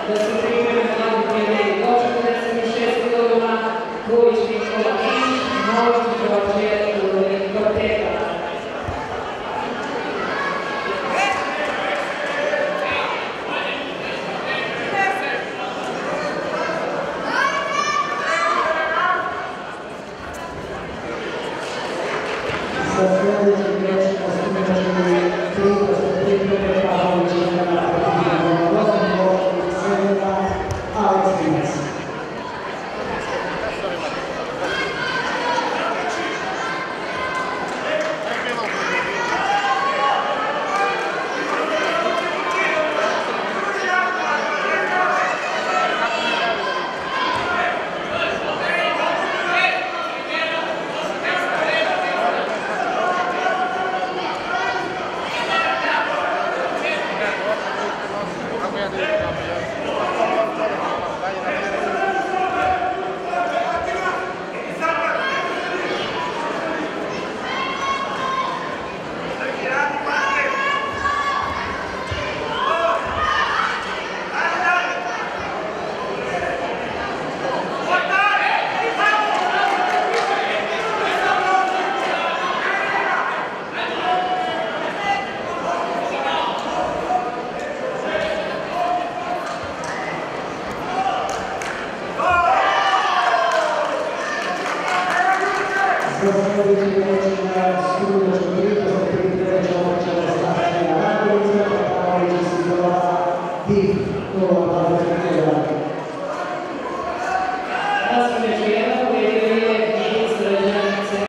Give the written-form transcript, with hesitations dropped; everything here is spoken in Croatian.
da se pripreme mladi pioniri do 46 godina, Vujić Nikola Niš, Nović Đorđe i Kvarteta. Sa sljedećim rečima skupačili Krivo se pripreme Pavlovića na protivnom Rozumno i Sredina Aleks Dinac. Sa sljedećim rečima